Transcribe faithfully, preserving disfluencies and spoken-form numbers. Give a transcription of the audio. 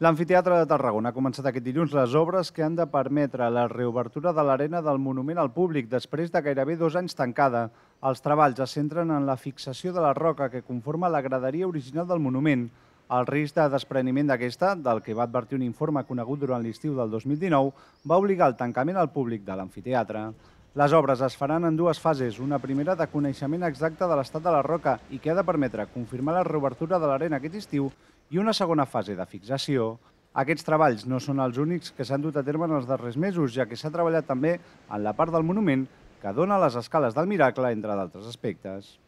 L'Amfiteatre de Tarragona ha començat aquest dilluns les obres que han de permetre la reobertura de l'arena del monument al públic després de gairebé dos anys tancada. Els treballs es centren en la fixació de la roca que conforma la graderia original del monument. El risc de despreniment d'aquesta, del que va advertir un informe conegut durant l'estiu del dos mil dinou, va obligar al tancament al públic de l'amfiteatre. Les obres es faran en dues fases, una primera de coneixement exacte de l'estat de la roca i que ha de permetre confirmar la reobertura de l'arena aquest estiu i una segona fase de fixació. Aquests treballs no són els únics que s'han dut a terme en els darrers mesos, ja que s'ha treballat també en la part del monument que dona les escales del Miracle, entre d'altres aspectes.